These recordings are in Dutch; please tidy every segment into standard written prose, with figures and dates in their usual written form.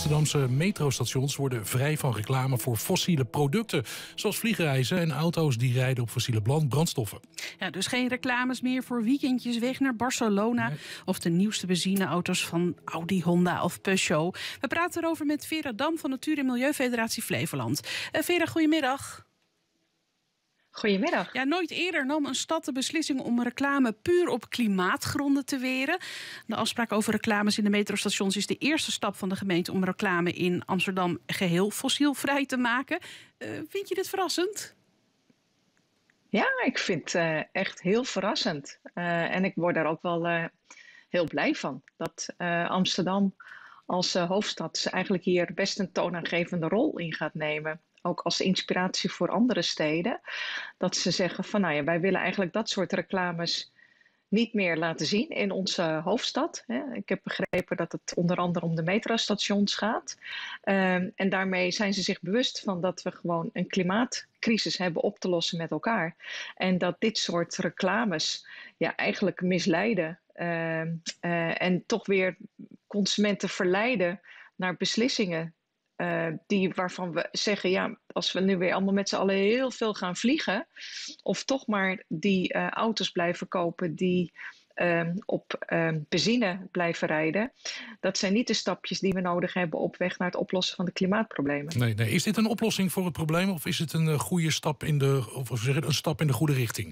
Amsterdamse metrostations worden vrij van reclame voor fossiele producten. Zoals vliegreizen en auto's die rijden op fossiele brandstoffen. Ja, dus geen reclames meer voor weekendjes weg naar Barcelona. Nee. Of de nieuwste benzineauto's van Audi, Honda of Peugeot. We praten erover met Vera Dam van Natuur- en Milieufederatie Flevoland. Vera, goedemiddag. Goedemiddag. Ja, nooit eerder nam een stad de beslissing om reclame puur op klimaatgronden te weren. De afspraak over reclames in de metrostations is de eerste stap van de gemeente om reclame in Amsterdam geheel fossielvrij te maken. Vind je dit verrassend? Ja, ik vind het echt heel verrassend. En ik word daar ook wel heel blij van. Dat Amsterdam als hoofdstad eigenlijk hier best een toonaangevende rol in gaat nemen. Ook als inspiratie voor andere steden. Dat ze zeggen van nou ja, wij willen eigenlijk dat soort reclames niet meer laten zien in onze hoofdstad. Ik heb begrepen dat het onder andere om de metrostations gaat. En daarmee zijn ze zich bewust van dat we gewoon een klimaatcrisis hebben op te lossen met elkaar. En dat dit soort reclames ja, eigenlijk misleiden en toch weer consumenten verleiden naar beslissingen waarvan we zeggen, ja, als we nu weer allemaal met z'n allen heel veel gaan vliegen, of toch maar die auto's blijven kopen die op benzine blijven rijden, dat zijn niet de stapjes die we nodig hebben op weg naar het oplossen van de klimaatproblemen. Nee. Is dit een oplossing voor het probleem of is het een goede stap een stap in de goede richting?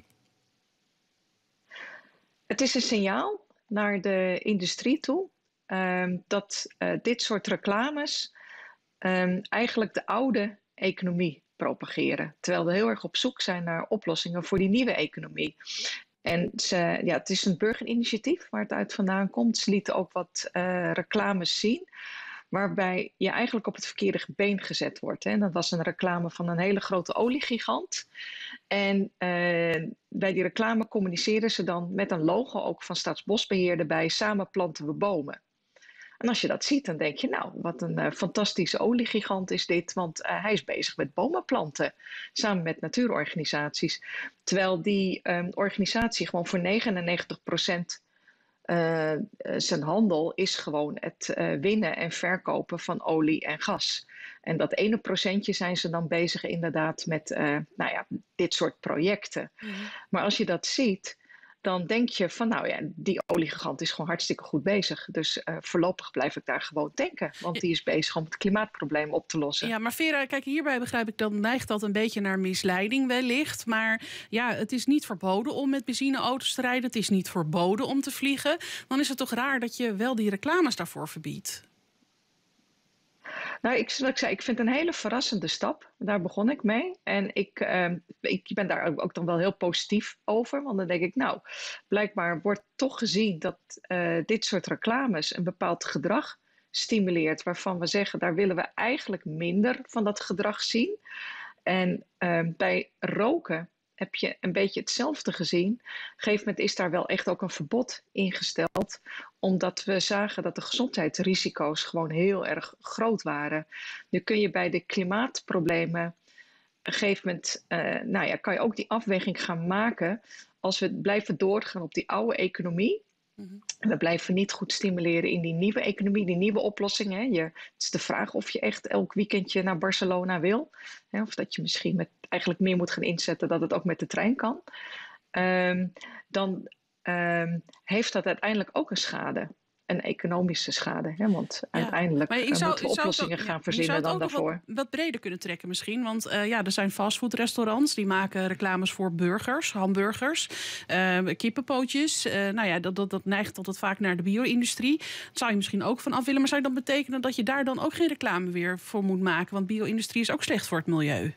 Het is een signaal naar de industrie toe dat dit soort reclames eigenlijk de oude economie propageren. Terwijl we heel erg op zoek zijn naar oplossingen voor die nieuwe economie. En het is een burgerinitiatief waar het uit vandaan komt. Ze lieten ook wat reclames zien, waarbij je eigenlijk op het verkeerde been gezet wordt. En dat was een reclame van een hele grote oliegigant. En bij die reclame communiceren ze dan met een logo ook van Staatsbosbeheer erbij. Samen planten we bomen. En als je dat ziet, dan denk je, nou, wat een fantastische oliegigant is dit. Want hij is bezig met bomen planten, samen met natuurorganisaties. Terwijl die organisatie gewoon voor 99% zijn handel is gewoon het winnen en verkopen van olie en gas. En dat ene procentje zijn ze dan bezig inderdaad met dit soort projecten. Mm-hmm. Maar als je dat ziet, dan denk je van nou ja, die oliegigant is gewoon hartstikke goed bezig. Dus voorlopig blijf ik daar gewoon tanken. Want die is bezig om het klimaatprobleem op te lossen. Ja, maar Vera, kijk, hierbij begrijp ik, dan neigt dat een beetje naar misleiding wellicht. Maar ja, het is niet verboden om met benzineauto's te rijden. Het is niet verboden om te vliegen. Dan is het toch raar dat je wel die reclames daarvoor verbiedt? Nou, ik vind het een hele verrassende stap. Daar begon ik mee. En ik ben daar ook dan wel heel positief over. Want dan denk ik, nou, blijkbaar wordt toch gezien dat dit soort reclames een bepaald gedrag stimuleert. Waarvan we zeggen, daar willen we eigenlijk minder van dat gedrag zien. En bij roken heb je een beetje hetzelfde gezien. Op een gegeven moment is daar wel echt ook een verbod ingesteld. Omdat we zagen dat de gezondheidsrisico's gewoon heel erg groot waren. Nu kun je bij de klimaatproblemen op een gegeven moment kan je ook die afweging gaan maken. Als we blijven doorgaan op die oude economie. Mm-hmm. We blijven niet goed stimuleren in die nieuwe economie, die nieuwe oplossingen. Het is de vraag of je echt elk weekendje naar Barcelona wil. Of dat je misschien eigenlijk meer moet gaan inzetten dat het ook met de trein kan. Dan heeft dat uiteindelijk ook een schade. Een economische schade. Want uiteindelijk moeten we oplossingen gaan verzinnen dan daarvoor. Wat breder kunnen trekken misschien. Want er zijn fastfoodrestaurants die maken reclames voor burgers, hamburgers, kippenpootjes. Dat neigt altijd vaak naar de bio-industrie. Dat zou je misschien ook van af willen. Maar zou dat betekenen dat je daar dan ook geen reclame weer voor moet maken? Want bio-industrie is ook slecht voor het milieu.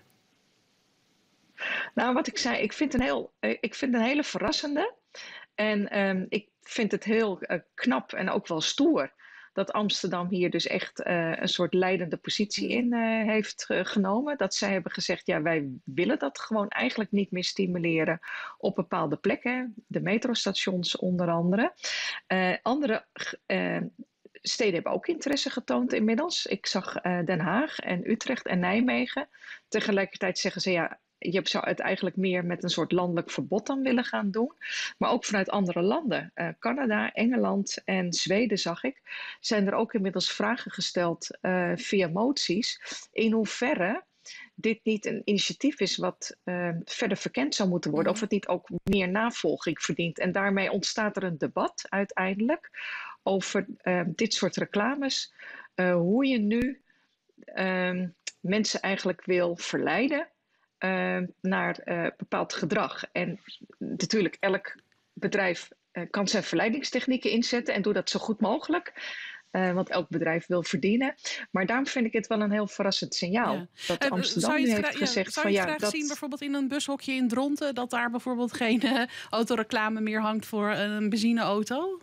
Nou, wat ik zei, ik vind een hele verrassende. En ik vind het heel knap en ook wel stoer dat Amsterdam hier dus echt een soort leidende positie in heeft genomen. Dat zij hebben gezegd, ja, wij willen dat gewoon eigenlijk niet meer stimuleren op bepaalde plekken. De metrostations onder andere. Andere steden hebben ook interesse getoond inmiddels. Ik zag Den Haag en Utrecht en Nijmegen. Tegelijkertijd zeggen ze, ja, je zou het eigenlijk meer met een soort landelijk verbod dan willen gaan doen. Maar ook vanuit andere landen. Canada, Engeland en Zweden zag ik. Zijn er ook inmiddels vragen gesteld via moties. In hoeverre dit niet een initiatief is wat verder verkend zou moeten worden. Of het niet ook meer navolging verdient. En daarmee ontstaat er een debat uiteindelijk over dit soort reclames. Hoe je nu mensen eigenlijk wil verleiden naar bepaald gedrag. En natuurlijk, elk bedrijf kan zijn verleidingstechnieken inzetten en doet dat zo goed mogelijk. Want elk bedrijf wil verdienen. Maar daarom vind ik het wel een heel verrassend signaal. Ja. Dat Amsterdam nu heeft gezegd zou je het graag zien bijvoorbeeld in een bushokje in Dronten, dat daar bijvoorbeeld geen autoreclame meer hangt voor een benzineauto?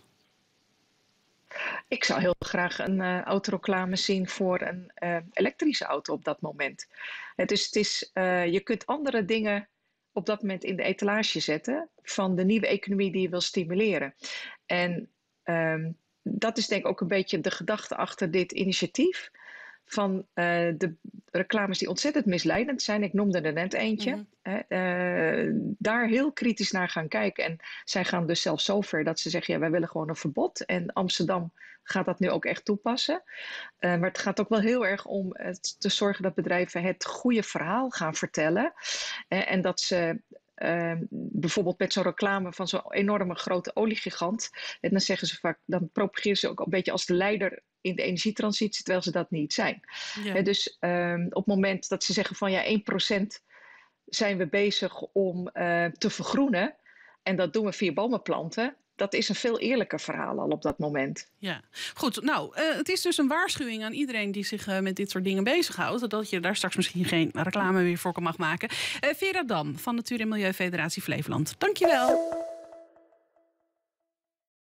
Ik zou heel graag een autoreclame zien voor een elektrische auto op dat moment. Je kunt andere dingen op dat moment in de etalage zetten van de nieuwe economie die je wil stimuleren. En dat is denk ik ook een beetje de gedachte achter dit initiatief. Van de reclames die ontzettend misleidend zijn. Ik noemde er net eentje. Daar heel kritisch naar gaan kijken. En zij gaan dus zelfs zover dat ze zeggen, ja, wij willen gewoon een verbod. En Amsterdam gaat dat nu ook echt toepassen. Maar het gaat ook wel heel erg om te zorgen dat bedrijven het goede verhaal gaan vertellen. En dat ze bijvoorbeeld met zo'n reclame van zo'n enorme grote oliegigant. En dan zeggen ze vaak, dan propageren ze ook een beetje als de leider in de energietransitie, terwijl ze dat niet zijn. Ja. Dus op het moment dat ze zeggen van ja, 1% zijn we bezig om te vergroenen. En dat doen we via bomen planten. Dat is een veel eerlijker verhaal al op dat moment. Ja, goed. Nou, het is dus een waarschuwing aan iedereen die zich met dit soort dingen bezighoudt. Dat je daar straks misschien geen reclame meer voor kan mag maken. Vera Dam van Natuur- en Milieufederatie Flevoland. Dankjewel.